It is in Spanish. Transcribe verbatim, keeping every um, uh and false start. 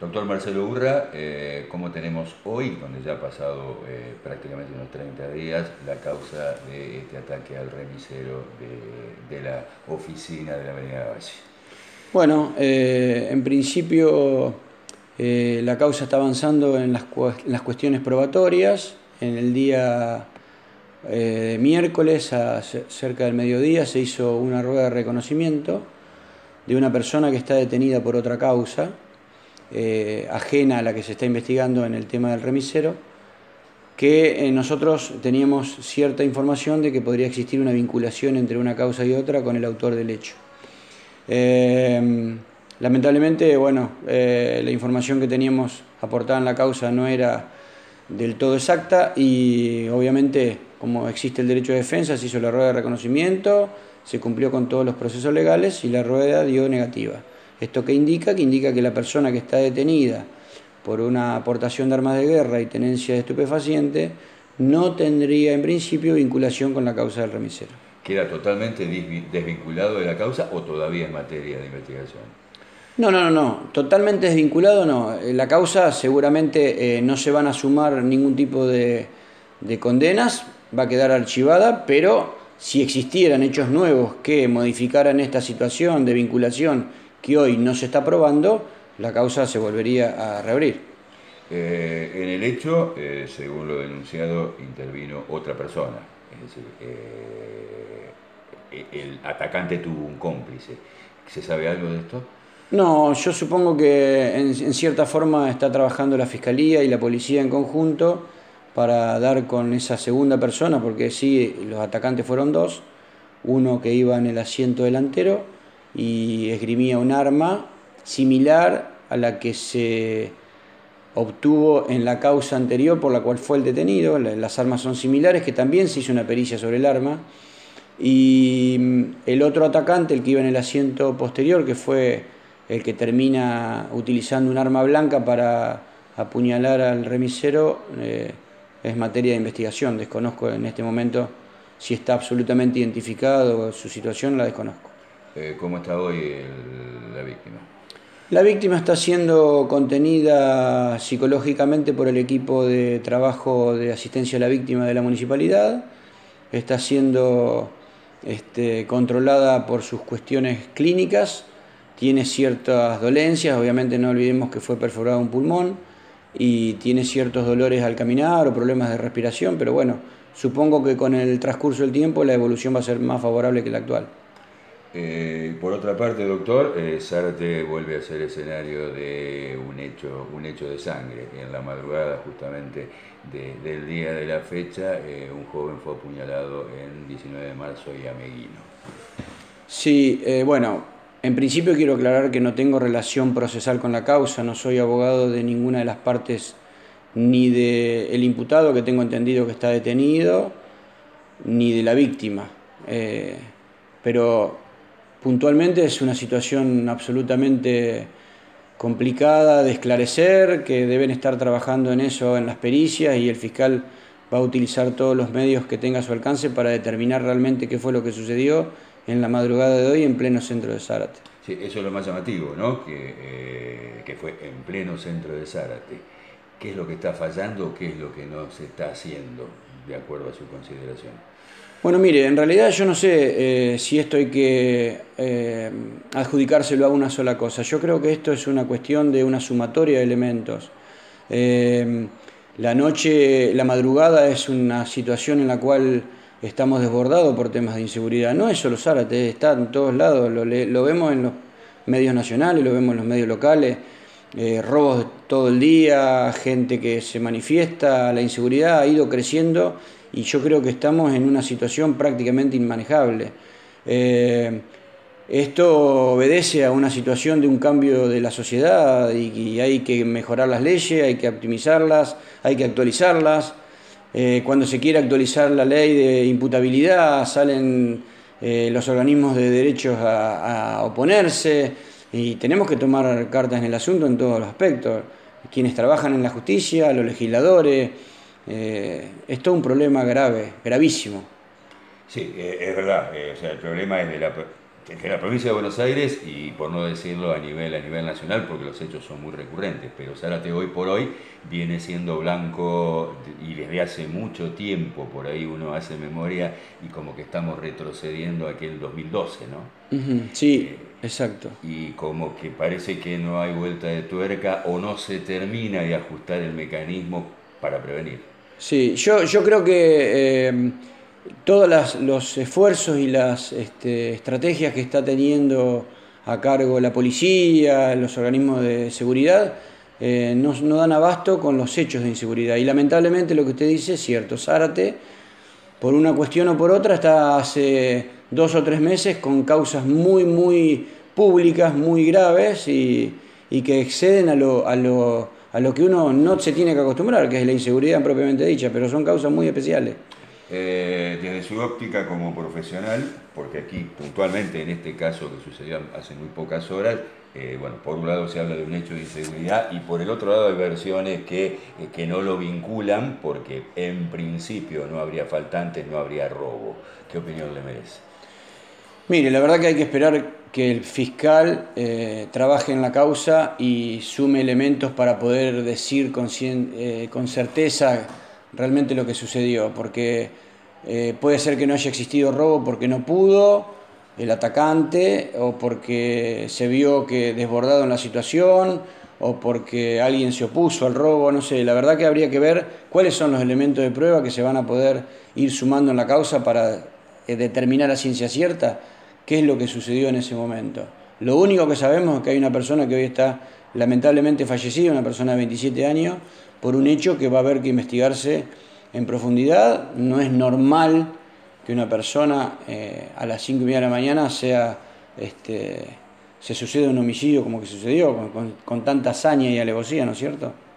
Doctor Marcelo Urra, eh, ¿cómo tenemos hoy, donde ya ha pasado eh, prácticamente unos treinta días, la causa de este ataque al remisero de, de la oficina de la Avenida Valle? Bueno, eh, en principio eh, la causa está avanzando en las, en las cuestiones probatorias. En el día eh, miércoles, a cerca del mediodía, se hizo una rueda de reconocimiento de una persona que está detenida por otra causa, eh, ajena a la que se está investigando en el tema del remisero, que eh, nosotros teníamos cierta información de que podría existir una vinculación entre una causa y otra con el autor del hecho. Eh, lamentablemente, bueno, eh, la información que teníamos aportada en la causa no era del todo exacta y obviamente, como existe el derecho de defensa, se hizo la rueda de reconocimiento, se cumplió con todos los procesos legales y la rueda dio negativa. ¿Esto qué indica? Que indica que la persona que está detenida por una aportación de armas de guerra y tenencia de estupefacientes no tendría en principio vinculación con la causa del remisero. ¿Queda totalmente desvinculado de la causa o todavía es materia de investigación? No, no, no, no, totalmente desvinculado no. La causa seguramente eh, no se van a sumar ningún tipo de, de condenas, va a quedar archivada, pero si existieran hechos nuevos que modificaran esta situación de vinculación que hoy no se está probando, la causa se volvería a reabrir. Eh, en el hecho, eh, según lo denunciado, intervino otra persona, es decir, eh, el atacante tuvo un cómplice. ¿Se sabe algo de esto? No, yo supongo que en, en cierta forma está trabajando la Fiscalía y la Policía en conjunto para dar con esa segunda persona, porque sí, los atacantes fueron dos, uno que iba en el asiento delantero y esgrimía un arma similar a la que se obtuvo en la causa anterior por la cual fue el detenido. Las armas son similares, que también se hizo una pericia sobre el arma, y el otro atacante, el que iba en el asiento posterior, que fue el que termina utilizando un arma blanca para apuñalar al remisero, eh, es materia de investigación. Desconozco en este momento si está absolutamente identificado, su situación la desconozco. Eh, ¿Cómo está hoy el, la víctima? La víctima está siendo contenida psicológicamente por el equipo de trabajo de asistencia a la víctima de la municipalidad, está siendo este, controlada por sus cuestiones clínicas, tiene ciertas dolencias, obviamente no olvidemos que fue perforado un pulmón y tiene ciertos dolores al caminar o problemas de respiración, pero bueno, supongo que con el transcurso del tiempo la evolución va a ser más favorable que la actual. Eh, por otra parte, doctor, eh, Zárate vuelve a ser escenario de un hecho, un hecho de sangre. En la madrugada justamente de, del día de la fecha, eh, un joven fue apuñalado en diecinueve de marzo y Ameguino. Sí, eh, bueno, en principio quiero aclarar que no tengo relación procesal con la causa, no soy abogado de ninguna de las partes, ni del imputado, que tengo entendido que está detenido, ni de la víctima. Eh, pero puntualmente es una situación absolutamente complicada de esclarecer, que deben estar trabajando en eso en las pericias y el fiscal va a utilizar todos los medios que tenga a su alcance para determinar realmente qué fue lo que sucedió en la madrugada de hoy en pleno centro de Zárate. Sí, eso es lo más llamativo, ¿no? Que, eh, que fue en pleno centro de Zárate. ¿Qué es lo que está fallando o qué es lo que no se está haciendo de acuerdo a su consideración? Bueno, mire, en realidad yo no sé eh, si esto hay que eh, adjudicárselo a una sola cosa. Yo creo que esto es una cuestión de una sumatoria de elementos. Eh, la noche, la madrugada es una situación en la cual estamos desbordados por temas de inseguridad. No es solo Zárate, está en todos lados, lo, lo vemos en los medios nacionales, lo vemos en los medios locales, eh, robos todo el día, gente que se manifiesta, la inseguridad ha ido creciendo y yo creo que estamos en una situación prácticamente inmanejable. Eh, esto obedece a una situación de un cambio de la sociedad y, y hay que mejorar las leyes, hay que optimizarlas, hay que actualizarlas. Eh, cuando se quiere actualizar la ley de imputabilidad salen eh, los organismos de derechos a, a oponerse y tenemos que tomar cartas en el asunto en todos los aspectos. Quienes trabajan en la justicia, los legisladores, eh, es todo un problema grave, gravísimo. Sí, eh, es verdad, eh, o sea, el problema es de la, que la provincia de Buenos Aires, y por no decirlo a nivel, a nivel nacional, porque los hechos son muy recurrentes, pero Zárate hoy por hoy viene siendo blanco y desde hace mucho tiempo, por ahí uno hace memoria y como que estamos retrocediendo a aquel dos mil doce, ¿no? Ujú, sí, Eh, exacto. y como que parece que no hay vuelta de tuerca o no se termina de ajustar el mecanismo para prevenir. Sí, yo, yo creo que eh, todos las- los esfuerzos y las este, estrategias que está teniendo a cargo la policía, los organismos de seguridad, eh, no, no dan abasto con los hechos de inseguridad. Y lamentablemente lo que usted dice es cierto. Zárate, por una cuestión o por otra, está hace dos o tres meses con causas muy, muy públicas, muy graves y, y que exceden a lo, a, lo, a lo que uno no se tiene que acostumbrar, que es la inseguridad propiamente dicha, pero son causas muy especiales. Eh, desde su óptica como profesional, porque aquí puntualmente en este caso que sucedió hace muy pocas horas, eh, bueno, por un lado se habla de un hecho de inseguridad y por el otro lado hay versiones que, eh, que no lo vinculan porque en principio no habría faltantes, no habría robo. ¿Qué opinión le merece? Mire, la verdad que hay que esperar que el fiscal eh, trabaje en la causa y sume elementos para poder decir con, cien- eh, con certeza realmente lo que sucedió, porque eh, puede ser que no haya existido robo porque no pudo el atacante, o porque se vio que desbordado en la situación, o porque alguien se opuso al robo, no sé. La verdad que habría que ver cuáles son los elementos de prueba que se van a poder ir sumando en la causa para eh, determinar a ciencia cierta qué es lo que sucedió en ese momento. Lo único que sabemos es que hay una persona que hoy está lamentablemente fallecida, una persona de veintisiete años, por un hecho que va a haber que investigarse en profundidad. No es normal que una persona eh, a las cinco y media de la mañana sea, este, se suceda un homicidio como que sucedió, con, con, con tanta hazaña y alevosía, ¿no es cierto?